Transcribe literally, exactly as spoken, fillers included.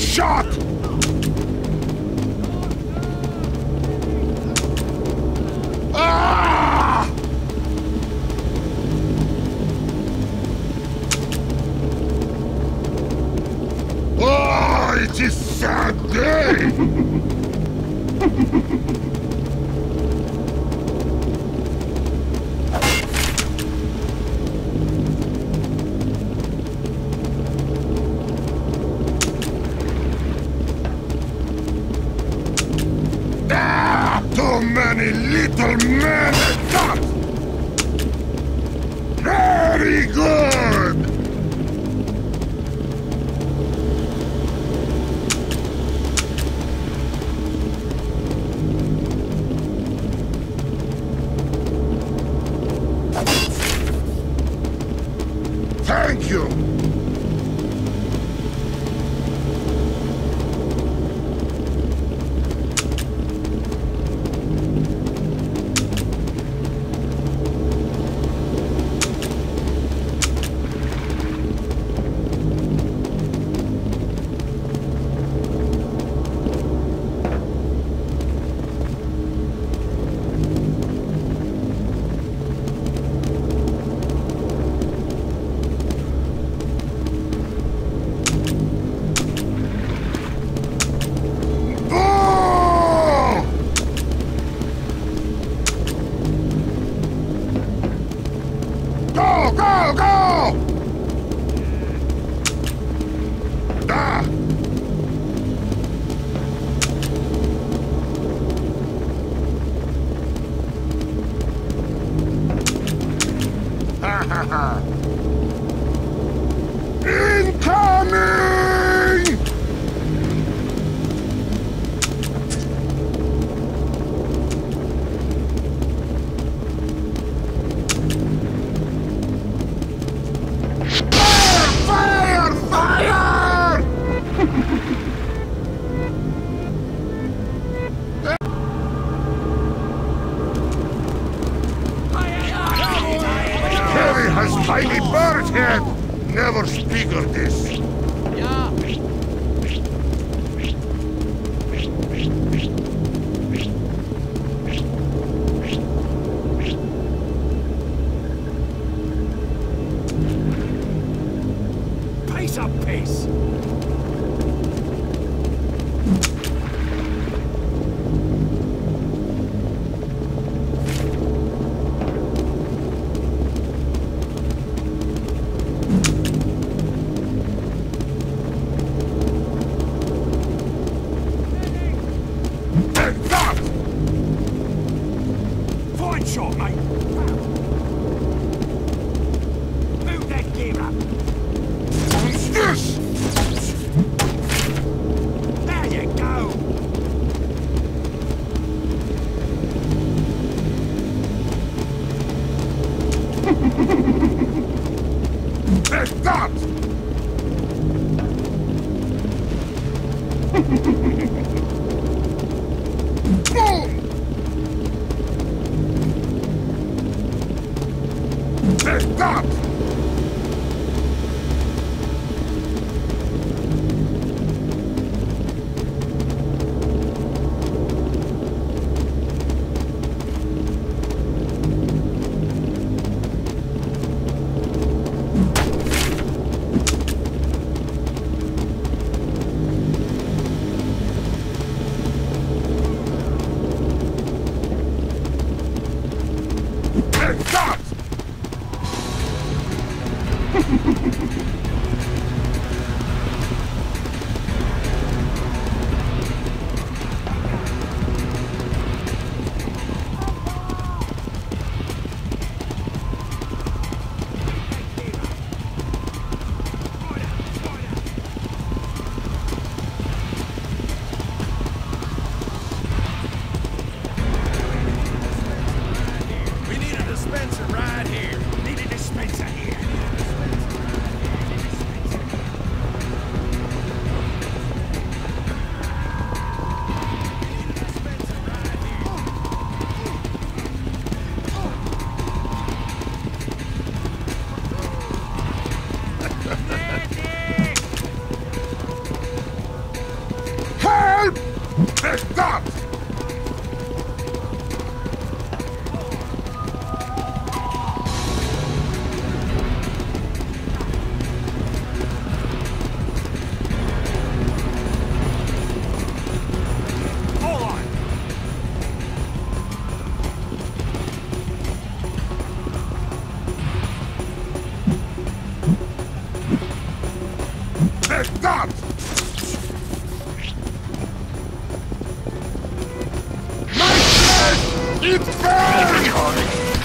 shot! Ah! Oh, it is sad day! Too many little men at that! Very good! Thank you! Incoming! Fire! Fire! Fire! Heavy has tiny bird head! Never speak of this! Yeah! Pace up, pace! Shot, mate! Move that gear up! What's this? There you go! Take that! Boom! Take that! Take that! We need a dispenser right here. Need a dispenser here. Take that! Hold on. Take that! My flesh! It burns!